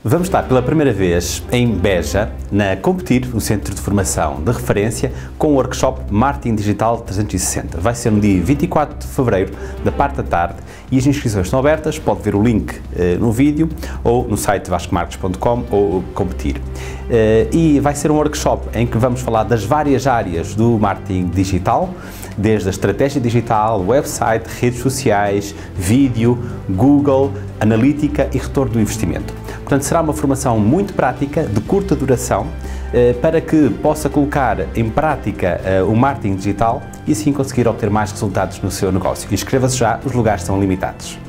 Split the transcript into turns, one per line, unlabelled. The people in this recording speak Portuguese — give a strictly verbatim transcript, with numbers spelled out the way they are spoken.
Vamos estar pela primeira vez em Beja, na Competir, o Centro de Formação de Referência, com o workshop Marketing Digital trezentos e sessenta. Vai ser no dia vinte e quatro de fevereiro, da parte da tarde, e as inscrições estão abertas. Pode ver o link eh, no vídeo, ou no site vasco marques ponto com, ou Competir. Eh, e vai ser um workshop em que vamos falar das várias áreas do marketing digital, desde a estratégia digital, website, redes sociais, vídeo, Google, analítica e retorno do investimento. Portanto, será uma formação muito prática, de curta duração, para que possa colocar em prática o marketing digital e assim conseguir obter mais resultados no seu negócio. Inscreva-se já, os lugares são limitados.